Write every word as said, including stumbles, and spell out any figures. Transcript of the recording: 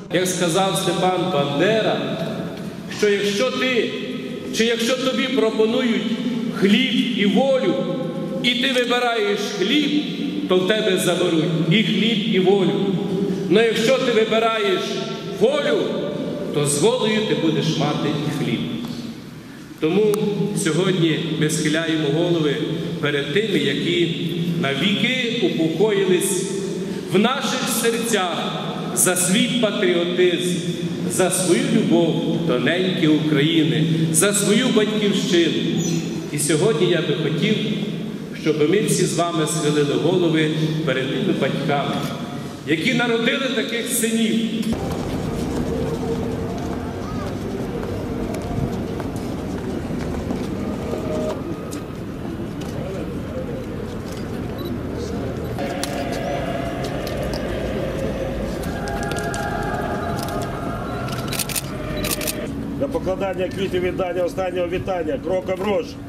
Як сказав Степан Бандера, що якщо ти, чи якщо тобі пропонують хліб і волю, і ти вибираєш хліб, то в тебе заберуть і хліб, і волю. Но якщо ти вибираєш волю, то з волею ти будеш мати і хліб. Тому сьогодні ми схиляємо голови перед тими, які навіки упокоїлись в наших серцях за свій патріотизм, за свою любов до неньки України, за свою батьківщину. І сьогодні я би хотів, щоб ми всі з вами схилили голови перед тими батьками, які народили таких синів. Для покладання квітів віддання останнього вітання кроком руш.